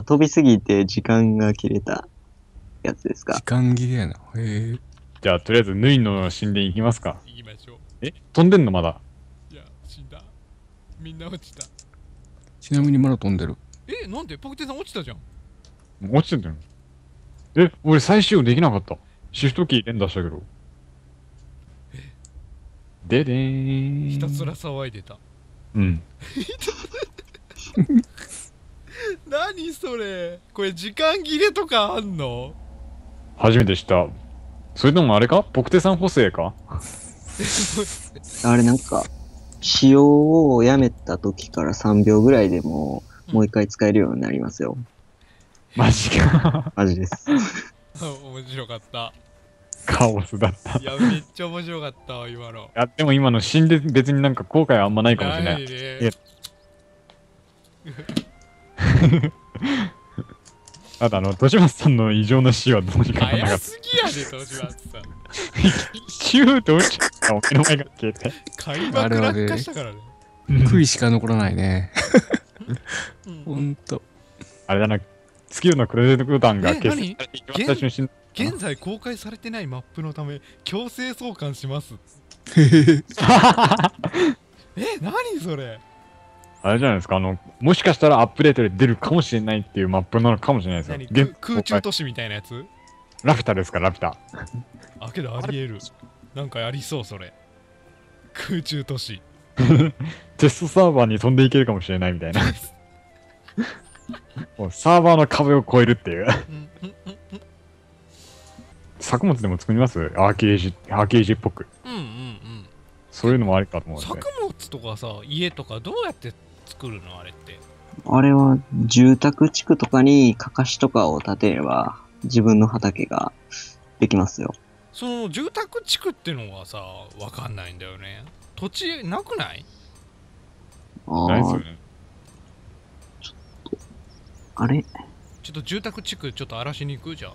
飛びすぎて時間が切れたやつです時か？ 間切れやな。へえ。 じゃあ、とりあえず、ヌイの神殿行きますか。 行きましょう。 飛んでんのまだ。 いや、死んだ。みんな落ちた。 ちなみにまだ飛んでる。 なんでポクテさん落ちたじゃん。 落ちてんだよ。俺再使用できなかった。シフトキー連打したけど。ででーん。 ひたすら騒いでた。 うん。 何それ、これ時間切れとかあんの？ 初めて知った。それともあれかポクテさん補正か。 あれなんか、使用をやめた時から3秒ぐらいでもう一回使えるようになりますよ。 マジか。 マジです。 面白かった。 カオスだった。 いや、めっちゃ面白かったわ、今の。 でも今の死んで別になんか後悔はあんまないかもしれない。 ね。 ただ豊島さんの異常な死はどうにかならなか早った。 すぎやで、豊島さん。 シュート落ちちゃった。お目の前が消えて。 開幕落下したからね。 悔いしか残らないね。ほうんんと。 あれだな、スキルのクレジットボタンが消されて何一番最初に死んだ。 現在公開されてないマップのため強制送還します。何それ。 あれじゃないですか、もしかしたらアップデートで出るかもしれないっていうマップなのかもしれないですよ。 空中都市みたいなやつ？ ラピュタですか、ラピュタ。 けどありえる。なんかありそう、それ。空中都市。 テストサーバーに飛んでいけるかもしれないみたいな。もうサーバーの壁を越えるっていう。作物でも作りますアーケージっぽく。そういうのもありかと思うんで。 作物とかさ、家とかどうやって作るのあれって。 あれは住宅地区とかにかかしとかを建てれば自分の畑ができますよ。 その住宅地区ってのはさ、わかんないんだよね。土地なくない？ ないですよね。 あれちょっと住宅地区ちょっと荒らしに行くじゃあ。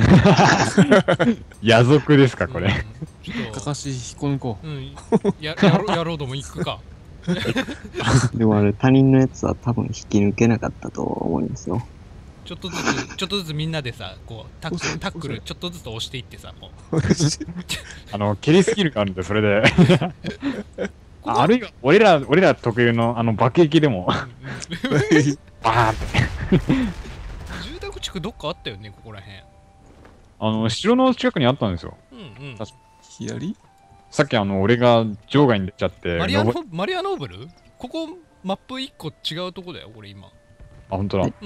野族ですか、これ。 ちょっとかかし引っこ抜こう。 やろうとも行くか。 でもあれ他人のやつは多分引き抜けなかったと思いますよ。 ちょっとずつみんなでさ、こうタックルちょっとずつ押していってさ、こう。 蹴りスキルがあるんで、それで。あるいは、俺ら特有の、爆撃でも、バーンって。 住宅地区どっかあったよね、ここらへん。 城の近くにあったんですよ。 左？ さっき俺が場外に出ちゃって。 マリアノーブル？ここ、マップ1個違うとこだよ、これ今。 本当だ。 うん。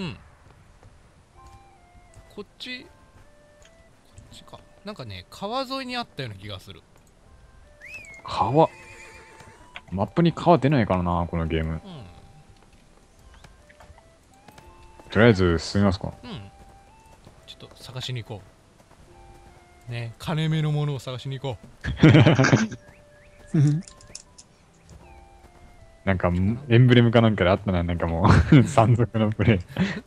こっちか。なんかね、川沿いにあったような気がする。 川。マップに川出ないからな、このゲーム。とりあえず進みますか。 ちょっと探しに行こう。ね、金目のものを探しに行こう。なんか、エンブレムかなんかであったな、なんかもう、山賊のプレイ。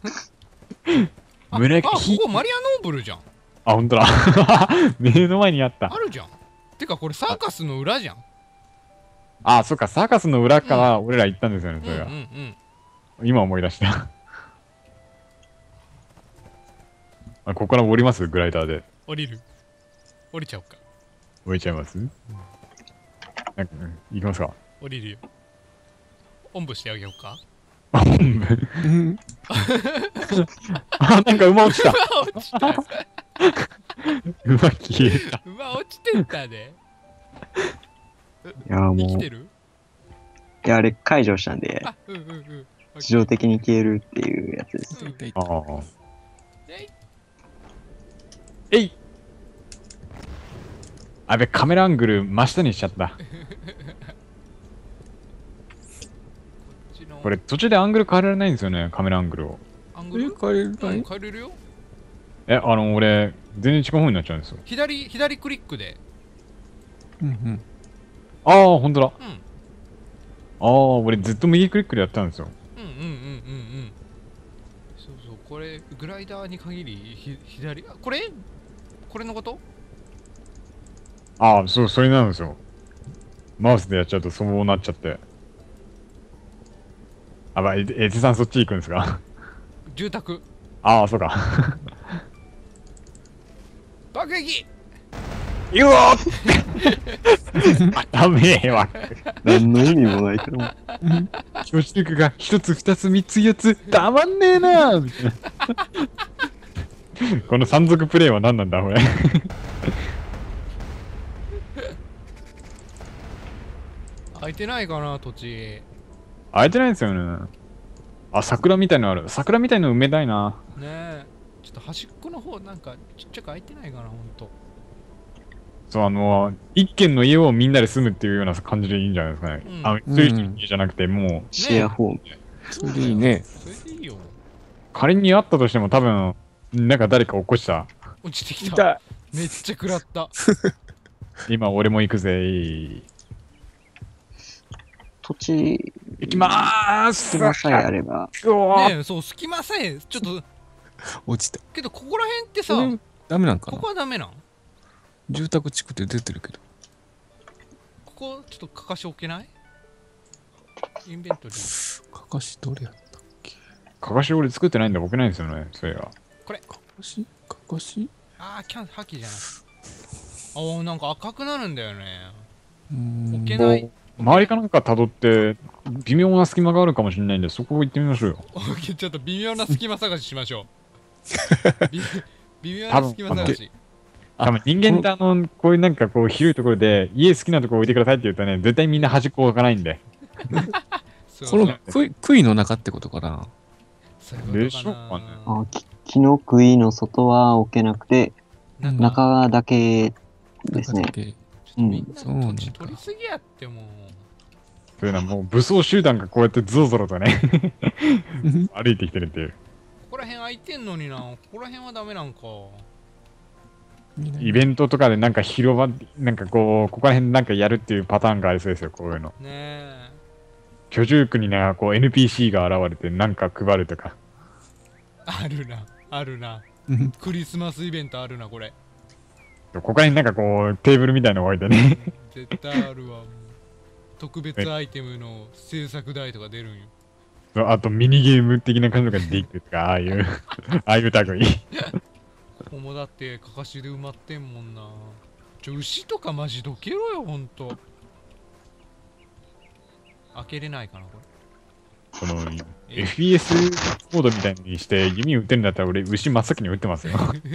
ここマリアノーブルじゃん。 本当だ。目の前にあった。 あるじゃん。てか、これサーカスの裏じゃん。 そっか、サーカスの裏から俺ら行ったんですよね、それが。今思い出した。ここから降りますグライダーで。 降りちゃおうか。 降りちゃいます？行きますか。 降りるよ。おんぶしてあげようか。 おんぶなんか馬落ちた。馬消えた。 馬落ちてったね。 いやもう。 生きてる？ いや、あれ解除したんで、自動的に消えるっていうやつです。 えい！カメラアングル真下にしちゃった。これ途中でアングル変えられないんですよね、カメラアングルを。 アングル変えれるかい？ 変えれるよ。 俺、全然違う方になっちゃうんですよ。 左クリックで。 ほんとだ。俺ずっと右クリックでやったんですよ。 そうそう、これ、グライダーに限り、左、これのこと？ それなんですよ。マウスでやっちゃうとそうなっちゃって。エテさんそっち行くんですか？ 住宅。 ああ、そうか。 爆撃うわダメえわ。 何の意味もないからもう。 挙手力が1つ、2つ、3つ、4つ、たまんねえなーみたいな。この山賊プレイは何なんだ、これ。 空いてないかな土地。 空いてないんですよね。あ、桜みたいのある。桜みたいの埋めたいな。 ねえ。ちょっと端っこの方なんかちっちゃく空いてないかなほんと。 そう、一軒の家をみんなで住むっていうような感じでいいんじゃないですかね。 うんそういう人の家じゃなくて、もう、 シェアホーム。 それでいいね。 それでいいよ。 仮にあったとしても多分、なんか誰か起こした。 落ちてきた。 い。 めっちゃ食らった。 今俺も行くぜ。 土地、 行きまーす。 隙間さえあれば。 うわーねえ、そう、隙間さえ、ちょっと、 落ちた。 けどここら辺ってさ、 これダメなんかこな。 こはダメなん住宅地区って出てるけど。 ここ、ちょっとかかし置けないインベントリー。 かかしどれやったっけ。 かかし俺作ってないんで置けないんですよね、そういや。 これ。 かかしかかしあー、破棄じゃない。あー、なんか赤くなるんだよね。置けん。 ない。 周りかなんか辿って微妙な隙間があるかもしれないんでそこ行ってみましょうよ。 オッケー、ちょっと微妙な隙間探ししましょう。微妙な隙間探し。 多分人間ってこういうなんかこう広いところで家好きなところ置いてくださいって言うとね、絶対みんな端っこ置かないんで。 この杭の中ってことかな。 でしょうかね。 あ、木の杭の外は置けなくて、 なんか中だけですね。 中だけみんなそうなんだ土地取りすぎやってもう。 そういうのはもう武装集団がこうやってゾロゾロとね歩いてきてるっていう。 ここら辺空いてんのにな。ここら辺はダメなんか。 イベントとかでなんか広場、なんかこう、ここら辺なんかやるっていうパターンがありそうですよ、こういうの。 ねえ。 居住区にね、こう NPC が現れてなんか配るとか。 あるな、あるな。クリスマスイベントあるな、これ。 ここら辺なんかこう、テーブルみたいの置いてね。 絶対あるわ。もう特別アイテムの制作代とか出るんよ。 そうあとミニゲーム的な感じができるとか、ああいう、ああいう類。 ここもだってかかしで埋まってんもんな。牛とかマジどけろよ、ほんと。開けれないかな、ここの FPS モードみたいにして弓撃ってるんだったら俺牛真っ先に撃ってますよ。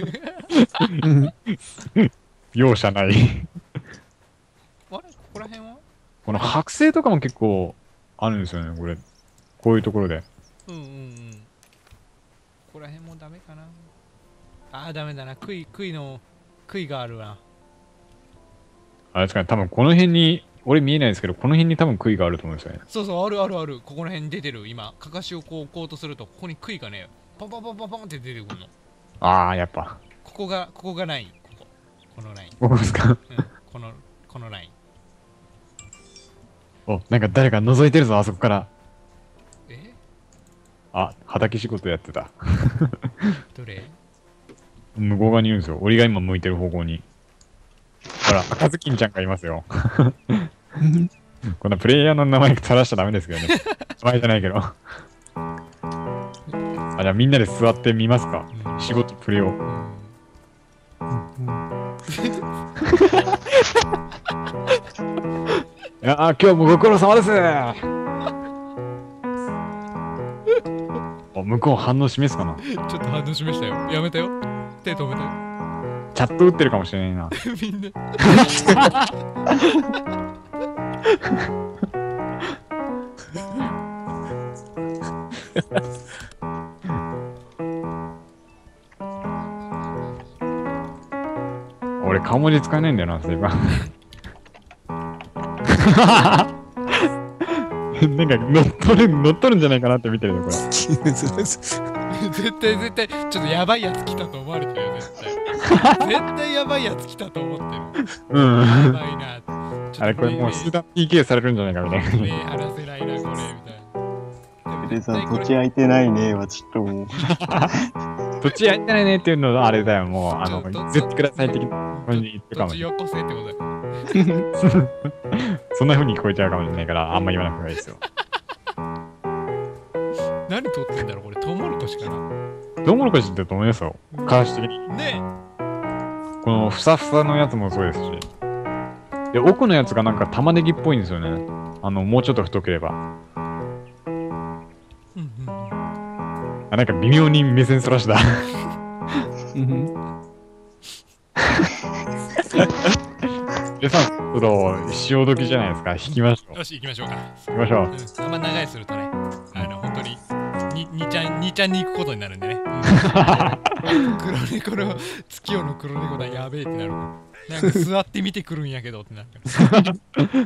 容赦ない。 れ。あれここら辺はこの剥製とかも結構あるんですよね、これ。こういうところで。 うんうんうん。ここら辺もダメかな。あー、ダメだな。杭があるな。 あれですかね、多分この辺に、俺見えないですけど、この辺に多分杭があると思うんですよね。 そうそう、あるあるある。ここら辺に出てる。今、かかしをこう置こうとすると、ここに杭がね、パンパンパンパンパンって出てくるの。 ああ、やっぱ。 ここがライン。このライン。 ここですか。 うん、このライン。 お、なんか誰か覗いてるぞ、あそこから。 えあ、畑仕事やってた。 どれ向こう側にいるんですよ。俺が今向いてる方向に。ほら、赤ずきんちゃんがいますよ。こんなプレイヤーの名前垂らしちゃダメですけどね。名前じゃないけど。あ、じゃあみんなで座ってみますか。仕事プレイを。いやー、今日もご苦労様です。お、向こう反応示すかな。 ちょっと反応しましたよ。やめたよ。手止めたよ。 チャット打ってるかもしれないな。 みんな。 俺顔文字使えないんだよな、そういえば。なんか乗っ取るんじゃないかなって見てるのこれ。 絶対、ちょっとやばいやつ来たと思われてるよ、絶対。絶対やばいやつ来たと思ってる。 うん。 やばいな。 あれこれもう集団 PK されるんじゃないかみたいな。 目離せないな、これ、みたいな。 テレさん、土地空いてないねはちょっともう。 土地やってないねっていうのはあれだよ、もう、 ちょっと譲ってください的な感じで言ってるかもしれない。 土地よこせってことだよ。 そんな風に聞こえちゃうかもしれないから、あんま言わなくてもいいですよ。 何取ってんだろう、これ。トウモロコシかな。 トウモロコシってと思いますよ。形的に。 ねこのふさふさのやつもそうですし。で、奥のやつがなんか玉ねぎっぽいんですよね。もうちょっと太ければ。 うんうん。 あ、なんか微妙に目線そらした。でさ、ちょっと潮時じゃないですか。引きましょう。 よし、行きましょうか。 行きましょう。 あんま長いするとね、本当に、にちゃんに行くことになるんでね。黒猫の、月夜の黒猫だ、やべえってなる。なんか座って見てくるんやけどってなるから。